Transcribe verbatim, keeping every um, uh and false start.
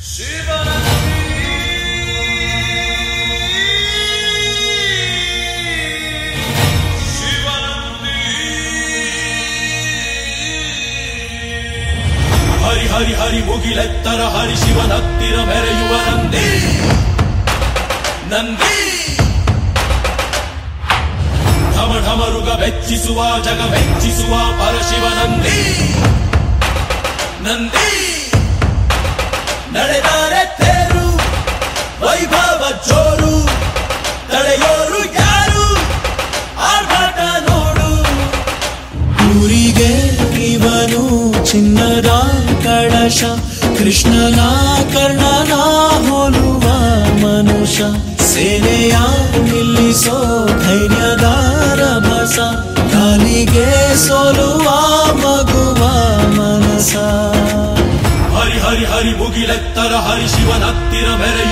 ಹರಿ ಹರಿ ಹರಿ ಮುಗಿಲೆತ್ತರ ಹರಿ ಶಿವನತ್ತಿರ ಮೆರೆಯುವ ನಂದಿ ನಂದಿ ಢಮ ಢಮರುಗ ಬೆಚ್ಚಿಸುವ ಜಗ ಬೆಚ್ಚಿಸುವ ಪರಶಿವ ನಂದಿ ನಂದಿ ನಡೆದಾರೆ ತೇರು ವೈಭವ ಜೋರು ತಡೆಯೋರು ಯಾರು ಆರ್ಭಟ ನೋಡು ಊರಿಗೆ ಇವನು ಚಿನ್ನದ ಕಳಶ ಕೃಷ್ಣನ ಕರ್ಣನ ಹೋಲುವ ಮನುಷ್ಯ ಸೇನೆಯ ನಿಲ್ಲಿಸೋ ಧೈರ್ಯದ ರಭಸ ಕಾಲಿಗೆ ಸೋಲುವ ಮಗುವ ಮನಸ ಹರಿ ಹರಿ ಹರಿ ಮುಗಿಲೆತ್ತರ ಹರಿ ಶಿವನತ್ತಿರ ಮೆರೆ